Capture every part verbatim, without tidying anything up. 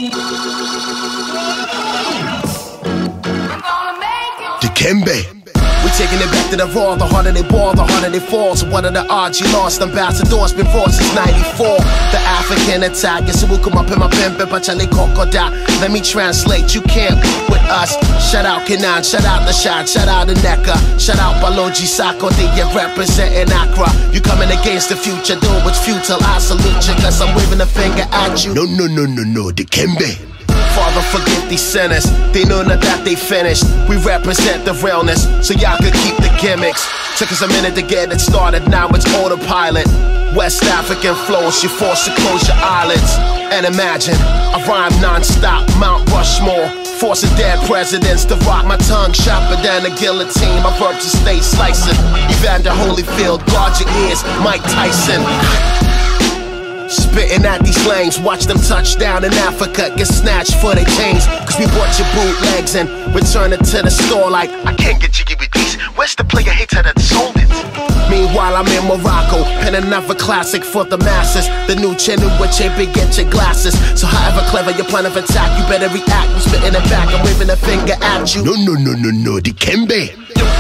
Dikembe. We taking it back to the raw, the harder they ball, the harder they fall. So what are the odds you lost? Ambassadors been raw since ninety-four. The African attack, yes, it will come up in my pen, Pachale Kokoda. Let me translate, you can't with us. Shout out Kenan, shout out the shot, shout out the Neka, shout out Baloji Sako, they get representing Accra. You coming against the future, do what's futile, I salute you, cause I'm waving a finger at you. No, no, no, no, no, Dikembe. Father, forget these sinners. They know not that they finished. We represent the realness, so y'all could keep the gimmicks. Took us a minute to get it started, now it's autopilot. West African flows, you forced to close your eyelids. And imagine, I rhyme non-stop, Mount Rushmore. Forcing dead presidents to rock my tongue sharper than a guillotine. My verbs to stay slicing. Evander Holyfield, guard your ears, Mike Tyson. Spitting at these lanes, watch them touch down in Africa, get snatched for their chains. Cause we bought your bootlegs and return it to the store like, I can't get jiggy with these, where's the player hater that sold it? Meanwhile I'm in Morocco, pen another classic for the masses. The new chin in which they big get your glasses. So however clever your plan of attack, you better react. We spitting it back, I'm waving a finger at you. No, no, no, no, no, Dikembe.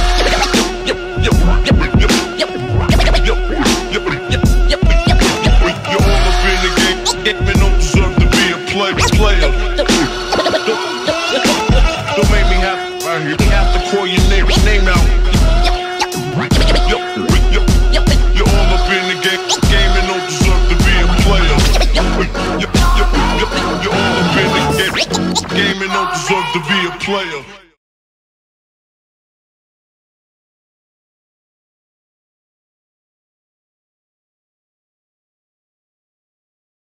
Player. Don't make me have, me have to call your name, name out. You're all up in the game, game and don't deserve to be a player. You're all up in the game, game and don't deserve to be a player.